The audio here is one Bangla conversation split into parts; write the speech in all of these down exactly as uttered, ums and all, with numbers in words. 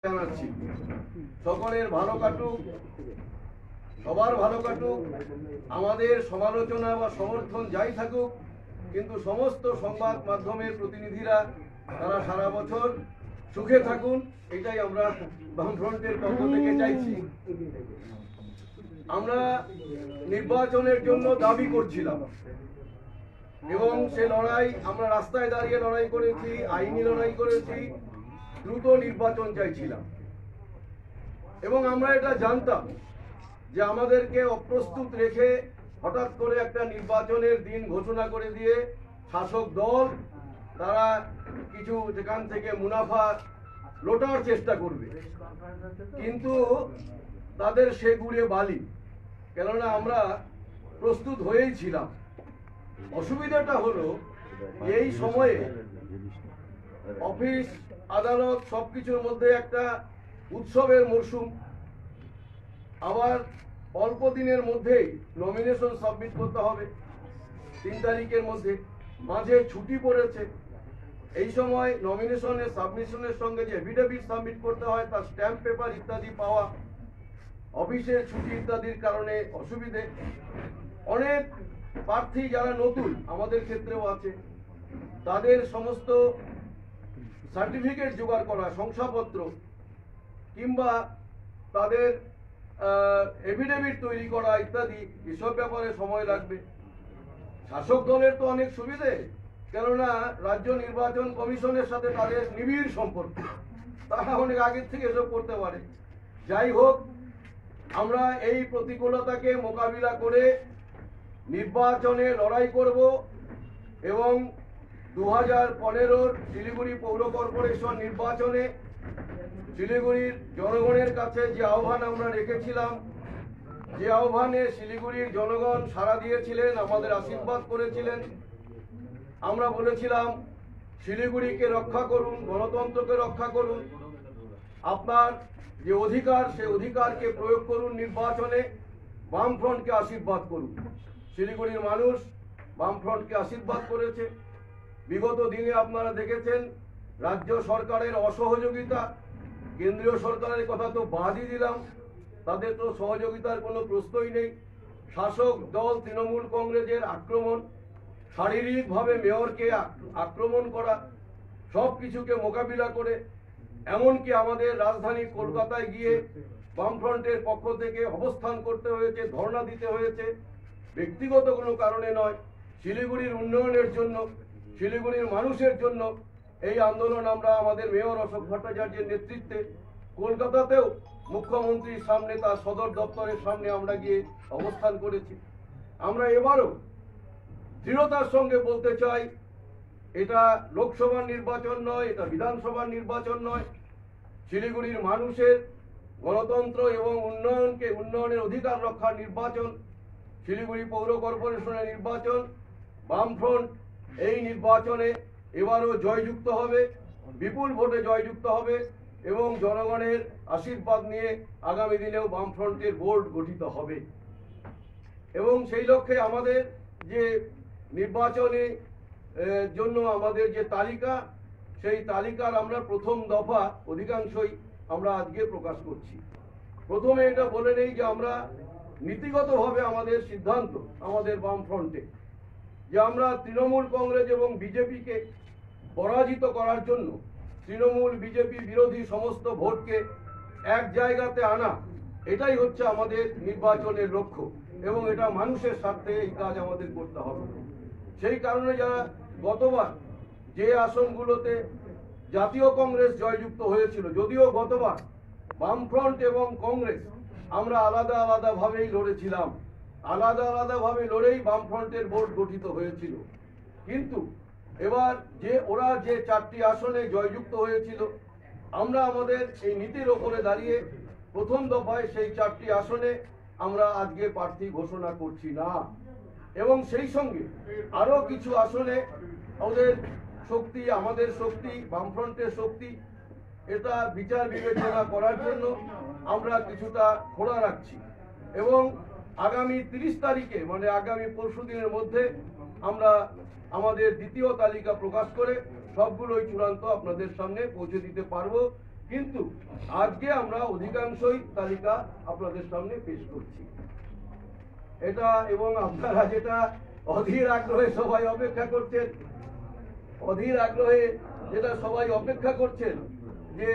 জানাচ্ছি সকলের ভালো কাটুক, সবার ভালো কাটুক, আমাদের সমালোচনা বা সমর্থন যাই থাকুক, কিন্তু সমস্ত সংবাদ মাধ্যমের প্রতিনিধিরা তারা সারা বছর সুখে থাকুন, এটাই আমরা বামফ্রন্টের পক্ষ থেকে চাইছি। আমরা নির্বাচনের জন্য দাবি করছিলাম এবং সে লড়াই আমরা রাস্তায় দাঁড়িয়ে লড়াই করেছি, আইনি লড়াই করেছি, দ্রুত নির্বাচন চাইছিলাম এবং আমরা এটা জানতাম যে আমাদেরকে অপ্রস্তুত রেখে হঠাৎ করে একটা নির্বাচনের দিন ঘোষণা করে দিয়ে শাসক দল তারা কিছু সেখান থেকে মুনাফা লোটার চেষ্টা করবে, কিন্তু তাদের সে গুড়ে বালি, কেননা আমরা প্রস্তুত হয়েই ছিলাম। অসুবিধাটা হলো এই সময়ে অফিস আদালত সবকিছুর মধ্যে একটা উৎসবের মরশুম, আবার অল্প দিনের মধ্যেই নমিনেশন সাবমিট করতে হবে, তিন তারিখের মধ্যে, মাঝে ছুটি পড়েছে। এই সময় নমিনেশনের সাবমিশনের সঙ্গে যে এফিডেভিট সাবমিট করতে হয় তার স্ট্যাম্প পেপার ইত্যাদি পাওয়া, অফিসের ছুটি ইত্যাদির কারণে অসুবিধে। অনেক প্রার্থী যারা নতুন, আমাদের ক্ষেত্রেও আছে, তাদের সমস্ত সার্টিফিকেট জোগাড় করা, শংসাপত্র কিংবা তাদের এফিডেভিট তৈরি করা ইত্যাদি, এসব ব্যাপারে সময় লাগবে। শাসক দলের তো অনেক সুবিধে, কেননা রাজ্য নির্বাচন কমিশনের সাথে তাদের নিবিড় সম্পর্ক, তারা অনেক আগের থেকে এসব করতে পারে। যাই হোক, আমরা এই প্রতিকূলতাকে মোকাবিলা করে নির্বাচনে লড়াই করব এবং দু হাজার পনেরোর শিলিগুড়ি পৌর কর্পোরেশন নির্বাচনে শিলিগুড়ির জনগণের কাছে যে আহ্বান আমরা রেখেছিলাম, যে আহ্বানে শিলিগুড়ির জনগণ সাড়া দিয়েছিলেন, আমাদের আশীর্বাদ করেছিলেন। আমরা বলেছিলাম শিলিগুড়িকে রক্ষা করুন, গণতন্ত্রকে রক্ষা করুন, আপনার যে অধিকার সে অধিকারকে প্রয়োগ করুন নির্বাচনে, বামফ্রন্টকে আশীর্বাদ করুন। শিলিগুড়ির মানুষ বামফ্রন্টকে আশীর্বাদ করেছে। বিগত দিনে আপনারা দেখেছেন রাজ্য সরকারের অসহযোগিতা, কেন্দ্রীয় সরকারের কথা তো বাদই দিলাম, তাদের তো সহযোগিতার কোনো প্রশ্নই নেই। শাসক দল তৃণমূল কংগ্রেসের আক্রমণ, শারীরিকভাবে মেয়রকে আক্রমণ করা, সব কিছুকে মোকাবিলা করে এমনকি আমাদের রাজধানী কলকাতায় গিয়ে বামফ্রন্টের পক্ষ থেকে অবস্থান করতে হয়েছে, ধর্ণা দিতে হয়েছে, ব্যক্তিগত কোনো কারণে নয়, শিলিগুড়ির উন্নয়নের জন্য, শিলিগুড়ির মানুষের জন্য এই আন্দোলন আমরা আমাদের মেয়র অশোক ভট্টাচার্যের নেতৃত্বে কলকাতাতেও মুখ্যমন্ত্রীর সামনে, তার সদর দপ্তরের সামনে আমরা গিয়ে অবস্থান করেছি। আমরা এবারও দৃঢ়তার সঙ্গে বলতে চাই, এটা লোকসভার নির্বাচন নয়, এটা বিধানসভার নির্বাচন নয়, শিলিগুড়ির মানুষের গণতন্ত্র এবং উন্নয়নকে, উন্নয়নের অধিকার রক্ষার নির্বাচন, শিলিগুড়ি পৌর কর্পোরেশনের নির্বাচন। বামফ্রন্ট এই নির্বাচনে এবারও জয়যুক্ত হবে, বিপুল ভোটে জয়যুক্ত হবে এবং জনগণের আশীর্বাদ নিয়ে আগামী দিনেও বামফ্রন্টের বোর্ড গঠিত হবে। এবং সেই লক্ষ্যে আমাদের যে নির্বাচনে জন্য আমাদের যে তালিকা, সেই তালিকার আমরা প্রথম দফা অধিকাংশই আমরা আজকে প্রকাশ করছি। প্রথমে এটা বলে নেই যে আমরা নীতিগতভাবে আমাদের সিদ্ধান্ত, আমাদের বামফ্রন্টে, যে আমরা তৃণমূল কংগ্রেস এবং বিজেপিকে পরাজিত করার জন্য তৃণমূল বিজেপি বিরোধী সমস্ত ভোটকে এক জায়গাতে আনা, এটাই হচ্ছে আমাদের নির্বাচনের লক্ষ্য এবং এটা মানুষের স্বার্থে এই কাজ আমাদের করতে হবে। সেই কারণে যারা গতবার যে আসনগুলোতে জাতীয় কংগ্রেস জয়যুক্ত হয়েছিল, যদিও গতবার বামফ্রন্ট এবং কংগ্রেস আমরা আলাদা আলাদাভাবেই লড়েছিলাম, আলাদা আলাদাভাবে লড়েই বামফ্রন্টের বোর্ড গঠিত হয়েছিল, কিন্তু এবার যে ওরা যে চারটি আসনে জয়যুক্ত হয়েছিল, আমরা আমাদের এই নীতির ওপরে দাঁড়িয়ে প্রথম দফায় সেই চারটি আসনে আমরা আজকে প্রার্থী ঘোষণা করছি না এবং সেই সঙ্গে আরো কিছু আসনে আমাদের শক্তি, আমাদের শক্তি, বামফ্রন্টের শক্তি, এটা বিচার বিবেচনা করার জন্য আমরা কিছুটা খোলা রাখছি এবং আগামী তিরিশ তারিখে মানে আগামী পরশু দিনের মধ্যে আমরা আমাদের দ্বিতীয় তালিকা প্রকাশ করে সবগুলোই চূড়ান্ত আপনাদের সামনে পৌঁছে দিতে পারবো কিন্তু আজকে আমরা অধিকাংশই তালিকা আপনাদের সামনে পেশ করছি। এটা এবং আপনারা যেটা অধীর আগ্রহে সবাই অপেক্ষা করছেন, অধীর আগ্রহে যেটা সবাই অপেক্ষা করছেন যে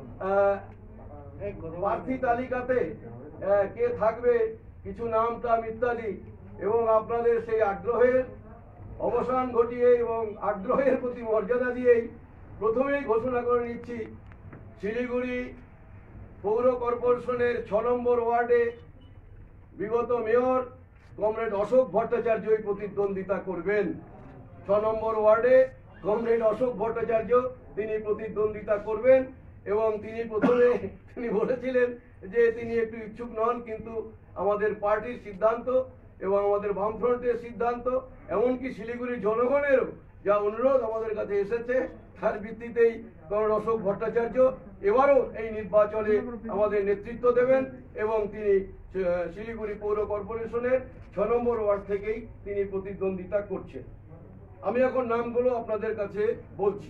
প্রার্থী তালিকাতে কে থাকবে, কিছু নাম টাম ইত্যাদি, এবং আপনাদের সেই আগ্রহের অবসান ঘটিয়ে এবং আগ্রহের প্রতি মর্যাদা দিয়েই প্রথমেই ঘোষণা করে নিচ্ছি, শিলিগুড়ি পৌর কর্পোরেশনের ছ নম্বর ওয়ার্ডে বিগত মেয়র কমরেড অশোক ভট্টাচার্যই প্রতিদ্বন্দ্বিতা করবেন। ছ নম্বর ওয়ার্ডে কমরেড অশোক ভট্টাচার্য তিনি প্রতিদ্বন্দ্বিতা করবেন, এবং তিনি প্রথমে তিনি বলেছিলেন যে তিনি একটু ইচ্ছুক নন, কিন্তু আমাদের পার্টির সিদ্ধান্ত এবং আমাদের বামফ্রন্টের সিদ্ধান্ত, এমনকি শিলিগুড়ির জনগণেরও যা অনুরোধ আমাদের কাছে এসেছে, তার ভিত্তিতেই কমরেড অশোক ভট্টাচার্য এবারও এই নির্বাচনে আমাদের নেতৃত্ব দেবেন, এবং তিনি শিলিগুড়ি পৌর কর্পোরেশনের ছ নম্বর ওয়ার্ড থেকেই তিনি প্রতিদ্বন্দ্বিতা করছেন। আমি এখন নামগুলো আপনাদের কাছে বলছি।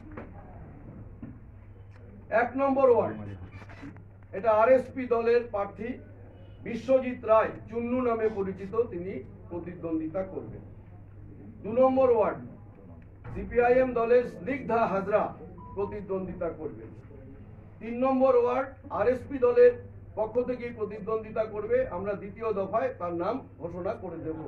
এক নম্বর ওয়ার্ড, এটা আরএসপি দলের প্রার্থী বিশ্বজিৎ রায়, চুন্নু নামে পরিচিত, তিনি প্রতিদ্বন্দ্বিতা করবেন। দু নম্বর ওয়ার্ড, সিপিআইএম দলের স্নিগ্ধা হাজরা প্রতিদ্বন্দ্বিতা করবেন। তিন নম্বর ওয়ার্ড, আরএসপি দলের পক্ষ থেকেই প্রতিদ্বন্দ্বিতা করবে, আমরা দ্বিতীয় দফায় তার নাম ঘোষণা করে দেব।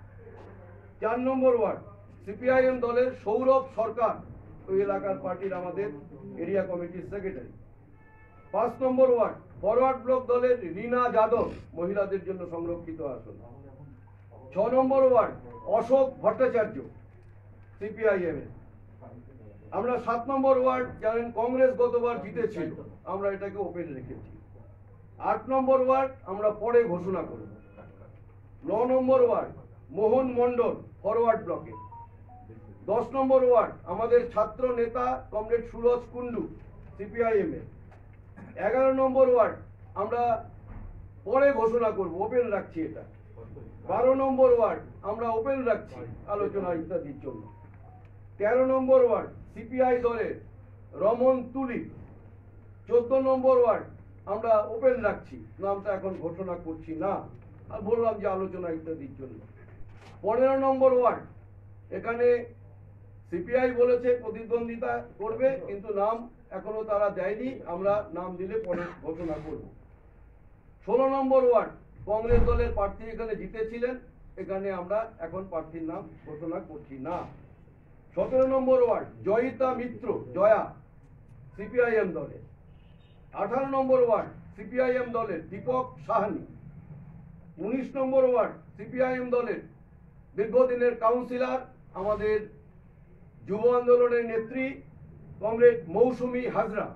চার নম্বর ওয়ার্ড, সিপিআইএম দলের সৌরভ সরকার, ওই এলাকার পার্টির আমাদের এরিয়া কমিটির সেক্রেটারি। পাঁচ নম্বর ওয়ার্ড, ফরওয়ার্ড ব্লক দলের রীনা যাদব, মহিলাদের জন্য সংরক্ষিত আসন। ছ নম্বর ওয়ার্ড, অশোক ভট্টাচার্য, সিপিআইএম এর। আমরা সাত নম্বর ওয়ার্ড, জানেন কংগ্রেস গতবার জিতেছিল, আমরা এটাকে ওপেন রেখেছি। আট নম্বর ওয়ার্ড আমরা পরে ঘোষণা করব। ন নম্বর ওয়ার্ড, মোহন মন্ডল, ফরওয়ার্ড ব্লকে। দশ নম্বর ওয়ার্ড, আমাদের ছাত্র নেতা কমরেড সুরজ কুন্ডু, সিপিআইএম এর। এগারো নম্বর ওয়ার্ড আমরা পরে ঘোষণা করব, ওপেন রাখছি এটা। বারো নম্বর ওয়ার্ড আমরা ওপেন রাখছি আলোচনা ইত্যাদির জন্য। তেরো নম্বর ওয়ার্ড, সিপিআই দলের রমন তুলি। চোদ্দ নম্বর ওয়ার্ড আমরা ওপেন রাখছি, নামটা এখন ঘোষণা করছি না, আর বললাম যে আলোচনা ইত্যাদির জন্য। পনেরো নম্বর ওয়ার্ড, এখানে সিপিআই বলেছে প্রতিদ্বন্দ্বিতা করবে, কিন্তু নাম এখনো তারা দেয়নি, আমরা নাম দিলে পরে ঘোষণা করব। ষোলো নম্বর ওয়ার্ড, কংগ্রেস দলের প্রার্থী এখানে জিতেছিলেন, এখানে আমরা এখন প্রার্থীর নাম ঘোষণা করছি না। সতেরো নম্বর ওয়ার্ড, জয়িতা মিত্র, জয়া, সিপিআইএম দলের। আঠারো নম্বর ওয়ার্ড, সিপিআইএম দলের দীপক সাহানি। উনিশ নম্বর ওয়ার্ড, সিপিআইএম দলের দীর্ঘদিনের কাউন্সিলর, আমাদের যুব আন্দোলনের নেত্রী কমরেড মৌসুমী হাজরা।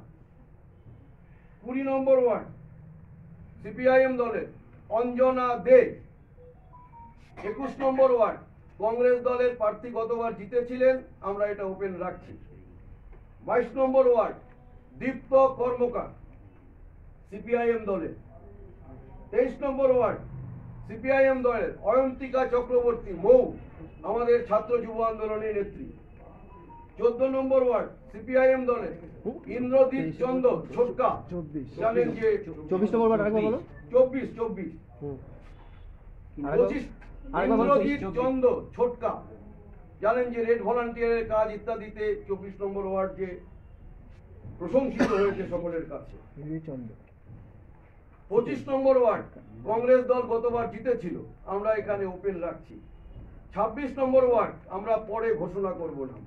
কুড়ি নম্বর ওয়ার্ড, সিপিআইএম দলের অঞ্জনা দে। একুশ নম্বর ওয়ার্ড, কংগ্রেস দলের প্রার্থী গতবার জিতেছিলেন, আমরা এটা ওপেন রাখছি। বাইশ নম্বর ওয়ার্ড, দীপ্ত কর্মকার, সিপিআইএম দলের। তেইশ নম্বর ওয়ার্ড, সিপিআইএম দলের অয়ন্তিকা চক্রবর্তী, মৌ, আমাদের ছাত্র যুব আন্দোলনের নেত্রী। চোদ্দ নম্বর ওয়ার্ড, সিপিআইএম দলের ইন্দ্রদীপ চন্দ্র ছোটকা, জানেন যে চব্বিশ নম্বর ওয়ার্ড, আরেকবার বলো। চব্বিশ চব্বিশ পঁচিশ, ইন্দ্রদীপ চন্দ্র ছোটকা, জানেন যে রেড ভলান্টিয়ারের কাজ ইত্যাদিতে চব্বিশ নম্বর ওয়ার্ড যে প্রশংসিত হয়েছে সকলের কাছে। পঁচিশ নম্বর ওয়ার্ড, কংগ্রেস দল গতবার জিতেছিল, আমরা এখানে ওপেন রাখছি। ছাব্বিশ নম্বর ওয়ার্ড আমরা পরে ঘোষণা করব না।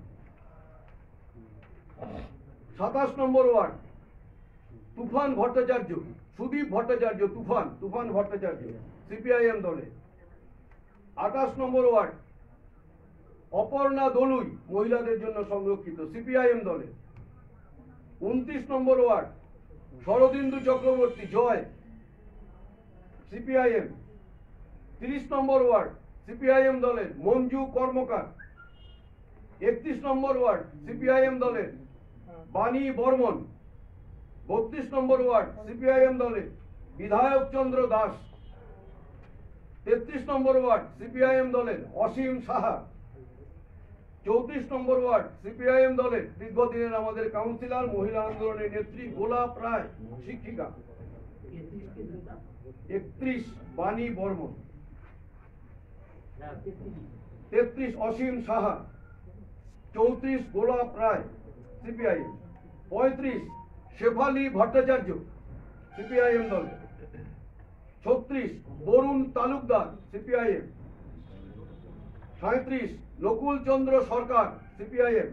সাতাশ নম্বর ওয়ার্ড, তুফান ভট্টাচার্য, সুদীপ ভট্টাচার্য, তুফান তুফান ভট্টাচার্য, সিপিআইএম দলে। আঠাশ নম্বর ওয়ার্ড, অপর্ণা দলুই, মহিলাদের জন্য সংরক্ষিত, সিপিআইএম দলে। উনত্রিশ নম্বর ওয়ার্ড, শরদিন্দু চক্রবর্তী, জয়, সিপিআইএম। তিরিশ নম্বর ওয়ার্ড, সিপিআইএম দলের মঞ্জু কর্মকার। একত্রিশ নম্বর ওয়ার্ড, সিপিআইএম দলের বাণী বর্মন। বত্রিশ নম্বর ওয়ার্ড, সিপিআইএম দলের বিধায়ক চন্দ্র দাস। তেত্রিশ নম্বর ওয়ার্ড, সিপিআইএম দলের অসীম সাহা। চৌত্রিশ নম্বর ওয়ার্ড সিপিআইএম দলের দীর্ঘদিনের আমাদের কাউন্সিলর, মহিলা আন্দোলনের নেত্রী গোলাপ রায় শিক্ষিকা। একত্রিশ বাণী বর্মন। তেত্রিশ অসীম সাহা। চৌত্রিশ গোলাপ রায় সিপিআইএম। পঁয়ত্রিশ শেফালি ভট্টাচার্য সিপিআইএম দল। ছত্রিশ বরুণ তালুকদার সিপিআইএম। সাঁত্রিশ নকুল চন্দ্র সরকার সিপিআইএম।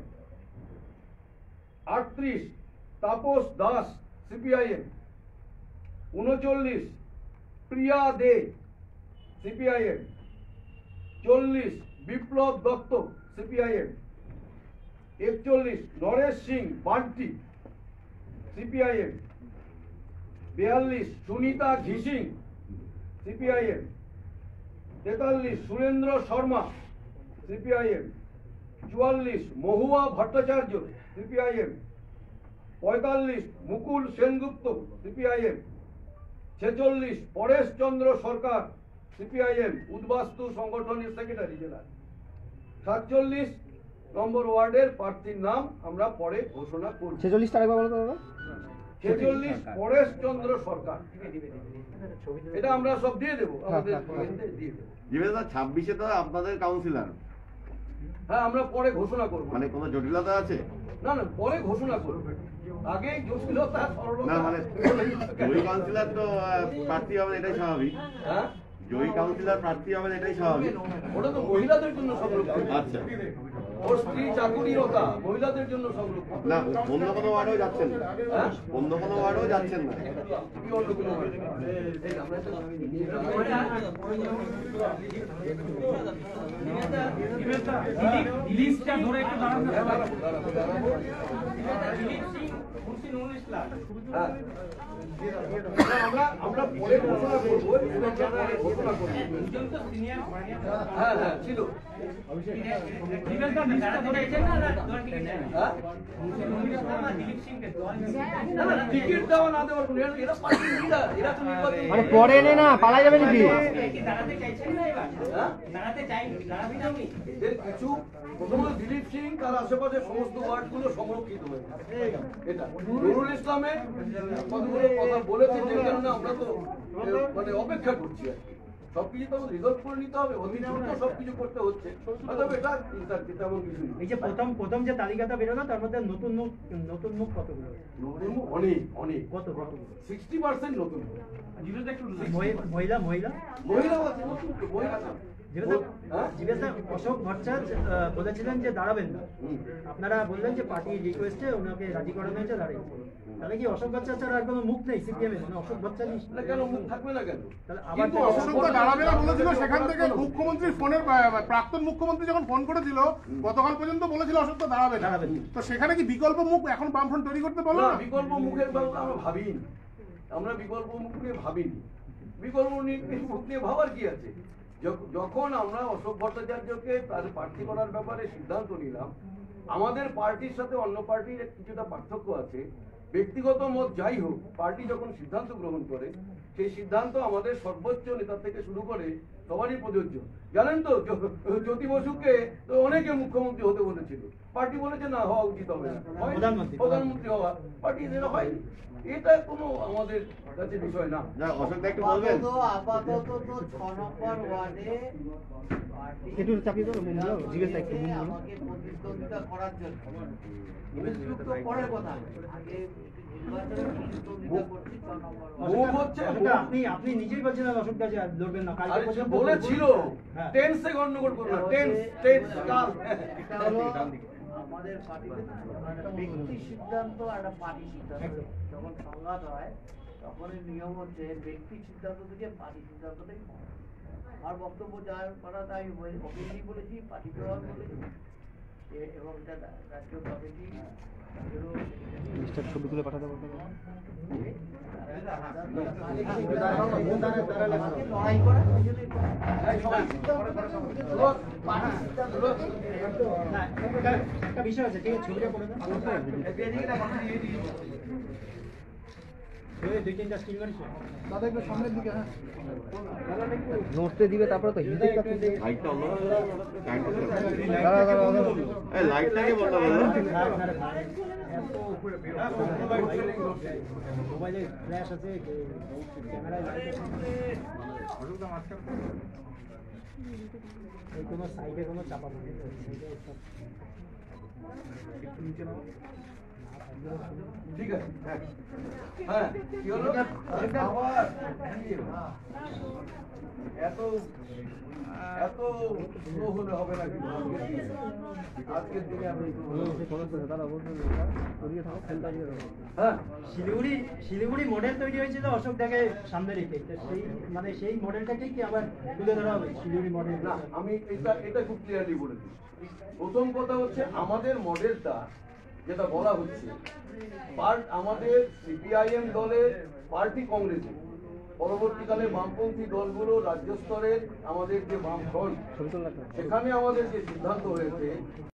আটত্রিশ তাপস দাস সিপিআইএম। উনচল্লিশ প্রিয়া দে সিপিআইএম। চল্লিশ বিপ্লব দত্ত সিপিআইএম। একচল্লিশ নরেশ সিং বান্টি সিপিআইএম। বিয়াল্লিশ সুনিতা ঘিসিং সিপিআইএম। তেতাল্লিশ সুরেন্দ্র শর্মা সিপিআইএম। চুয়াল্লিশ মহুয়া ভট্টাচার্য সিপিআইএম। পঁয়তাল্লিশ মুকুল সেনগুপ্ত সিপিআইএম। ছেচল্লিশ পরেশ চন্দ্র সরকার সিপিআইএম উদ্বাস্তু সংগঠনের সেক্রেটারি জেলা। সাতচল্লিশ নম্বর ওয়ার্ডের প্রার্থীর নাম আমরা পরে ঘোষণা করব। ছেচল্লিশটা আরেকবার বলো তো দাদা। ছেচল্লিশ পরেশ চন্দ্র সরকার। এটা আমরা সব দিয়ে দেবো, আমাদের দিয়ে দেবো। ছাব্বিশে তো আপনাদের কাউন্সিলর, হ্যাঁ আমরা পরে ঘোষণা করব। মানে কোনো জটিলতা আছে? না না, পরে ঘোষণা করব। আগে জটিলতা না মানে জয়ী কাউন্সিলর তো প্রার্থী হবেন, এটাই স্বাভাবিক। হ্যাঁ, জয়ী কাউন্সিলর প্রার্থী হবেন, এটাই স্বাভাবিক। ওটা তো মহিলাদের জন্য সংরক্ষণ। আচ্ছা, ওর স্ত্রী চাকুরিরতা মহিলাদের জন্য সংরক্ষণ। না অন্য কোনো ওয়ার্ডেও যাচ্ছেন না? হ্যাঁ, অন্য কোনো ওয়ার্ডেও যাচ্ছেন না? কি অন্য কোনো ওয়ার্ড? এই আমরা তো লিস্টটা ধরে একটু দাঁড়ান না। হ্যাঁ, দাঁড়াবো, দাঁড়াবো, দাঁড়াবো। দিলীপ সিং মুহসিন উনিশ লাখ। হ্যাঁ, আমরা আমরা পরে ঘোষণা করবো, এটা পরে ঘোষণা করবো। দুজন তো সিনিয়র হ্যাঁ হ্যাঁ ছিল। দিলীপদা লিস্টটা ধরে এসেছেন না না দল টিকিট দেন। হ্যাঁ, মুহসিন উনিশ লাখ আর দিলীপ সিং কে দল না না, টিকিট দেওয়া না দেওয়ার কোনো এরা- এরা পার্টি লিডার, এরা তো নির্বাচন মানে পরে এনে না পালা যাবে নাকি? কি দাঁড়াতে চাইছেন না এবার? হ্যাঁ? দাঁড়াতে চাই দাঁড়াতে চাওনি? এদের কিছু প্রথমত দিলীপ সিং তার আশেপাশে সমস্ত ওয়ার্ডগুলো সংরক্ষিত হয়ে গেছে। এটা নুরুল ইসলামের কতগুলো কথা বলেছে, যে কারণে আমরা তো এ, মানে অপেক্ষা করছি আর কি। সবকিছু তো রিজলভ করে নিতে হবে, অতি দ্রুত সবকিছু করতে হচ্ছে। অতএব এটা চিন্তার তেমন কিছু নেই। এই যে প্রথম প্রথম যে তালিকাটা বেরোলো তার মধ্যে নতুন মুখ নতুন মুখ কতগুলো? নতুন মুখ অনেক অনেক কত কতগুলো? সিক্সটি পার্সেন্ট নতুন মুখ। দিলীপদা একটু মহি- মহিলা মহিলা মহিলাও আছে, নতুন তো মহিলা না। হ্যাঁ? জিজ্ঞাসা অশোক ভট্টাচার্য আহ, বলেছিলেন যে দাঁড়াবেন না। হুম। আপনারা বললেন যে পার্টির রিকোয়েস্টে ওনাকে রাজি করানো হয়েছে দাঁড়িয়েছে। তাহলে কি অশোক ভট্টাচার্য আর কোনো মুখ নেই সিপিএম এ? মানে অশোক ভট্টাচার্য না, কেন মুখ থাকবে না কেন? তাহলে আবার কিন্তু থেকে- অশোক অশোক দাঁড়াবে না বলেছিল, সেখান থেকে মুখ্যমন্ত্রীর ফোনের প্রাক্তন মুখ্যমন্ত্রী যখন ফোন করেছিল গতকাল পর্যন্ত বলেছিল অশোক তো দাঁড়াবে না। দাঁড়াবে না। তো সেখানে কি বিকল্প মুখ এখন বামফ্রন্ট তৈরি করতে পারলো না, না? বিকল্প মুখের ব্যাপারে আমরা ভাবিনি। আমরা বিকল্প মুখ নিয়ে ভাবিনি। বিকল্প নিয়ে মুখ নিয়ে ভাবার কি আছে? যখ- যখন আমরা অশোক ভট্টাচার্যকে তার প্রার্থী করার ব্যাপারে সিদ্ধান্ত নিলাম, আমাদের পার্টির সাথে অন্য পার্টির কিছুটা পার্থক্য আছে। ব্যক্তিগত মত যাই হোক, পার্টি যখন সিদ্ধান্ত গ্রহণ করে সেই সিদ্ধান্ত আমাদের সর্বোচ্চ নেতা থেকে শুরু করে সবারই প্রযোজ্য। জানেন তো, জ্যোতি- জ্যোতি বসুকে তো অনেকে মুখ্যমন্ত্রী হতে বলেছিল, পার্টি বলেছে না, হওয়া উচিত হবে না, হয়নি। প্রধানমন্ত্রী। প্রধানমন্ত্রী হওয়া পার্টি যেটা হয়নি। এটা কোনো আমাদের কাছে বিষয় না। না অশোক দা একটু বলবেন? আপাতত তো ছ নম্বর ওয়ার্ডে পার্টি একটু চাপিয়ে দাও মুখগুলো, জিজ্ঞাসা একটু মুখগুলো। আমাকে প্রতিদ্বন্দ্বিতা করার জন্য মুখ তো পরের কথা, আগে নির্বাচনে প্রতিদ্বন্দ্বিতা করছি ছ নম্বর ওয়ার্ডে। মুখ হচ্ছে অশোক দা, আপনি আপনি নিজেই বলছেন অশোক দা যে আর লড়বেন না। কালকে আরে সে পর্যন্ত বলেছিল, হ্যাঁ। টেন্সে গন্ডগোল করবে না, টেন্স টেন্স কাল। এটা হলো আমাদের পার্টিতে একটা ব্যক্তি সিদ্ধান্ত আর একটা পার্টি সিদ্ধান্ত যখন সংঘাত হয় তখন এই নিয়ম হচ্ছে ব্যক্তি সিদ্ধান্ত থেকে পার্টি সিদ্ধান্তটাই হয়। আমার বক্তব্য যা করা তাই অফিসেই বলেছি, পার্টিতেও আমি বলেছি এ- এবং এটা রা- রাজ্য কমিটি তাদেরও মিস্টার ছবি তুলে পাঠাতে বলতে হবে। আমাকে লড়াই করা ওই জন্যই করা। সিদ্ধান্তটা তো পার্টি সিদ্ধান্ত না, একটা- একটা বিষয় আছে, ঠিক আছে ছবিটা করে দাও। ওই দুই তিনটা স্টিল গাড়ি দাদা একটু সামনের দিকে হ্যাঁ নড়তে দিবে তারপরে তো হিন্দিটা তুলতে লাইটটা অন্য দাঁড়া দাঁড়া দাঁড়া এই লাইটটাকে বন্ধ করো মোবাইলে ফ্ল্যাশ আছে ক্যামেরায় লাইট আছে এই কোনো সাইডে কোনো চাপা নেই ঠিক আছে হ্যাঁ হ্যাঁ কি হলো আবার এত এত স্লো হলে হবে নাকি আজকের দিনে আপনি দাঁড়া বলতে করিয়ে থাকো ফেলটা দিয়ে দেবো হ্যাঁ শিলিগুড়ি শিলিগুড়ি মডেল তৈরি হয়েছিল অশোক দাকে সামনে রেখে তো সেই মানে সেই মডেলটাকেই কি আবার তুলে ধরা হবে শিলিগুড়ি মডেল না আমি এটা এটা খুব ক্লিয়ারলি বলে দিই প্রথম কথা হচ্ছে আমাদের মডেলটা যেটা বলা হচ্ছে পার্ট আমাদের সিপিআইএম দলের পার্টি কংগ্রেসে পরবর্তীকালে বামপন্থী দলগুলো রাজ্য স্তরের আমাদের যে বাম ফ্রন্ট ছবি তোলা সেখানে আমাদের যে সিদ্ধান্ত হয়েছে